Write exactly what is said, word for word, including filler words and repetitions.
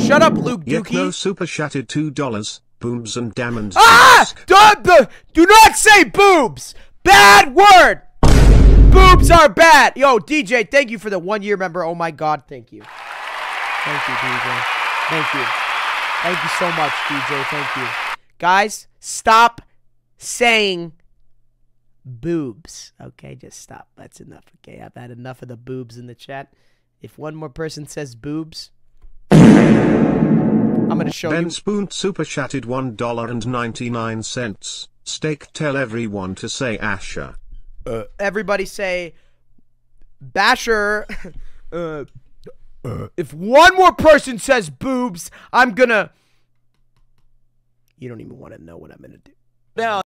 Shut up, Luke Dookie. Yekno super chatted two dollars. Boobs and diamonds. Ah! Do, do, do not say boobs. Bad word. Boobs are bad. Yo, D J, thank you for the one year member. Oh my God, thank you. Thank you, D J. Thank you. Thank you so much, D J. Thank you. Guys, stop saying boobs. Okay, just stop. That's enough. Okay, I've had enough of the boobs in the chat. If one more person says boobs, I'm going to show Ben you. Ben Spoon super chatted one dollar and ninety-nine cents. Steak, tell everyone to say Asher. Uh, everybody say Basher. uh, uh, if one more person says boobs, I'm gonna. You don't even want to know what I'm gonna do. Now.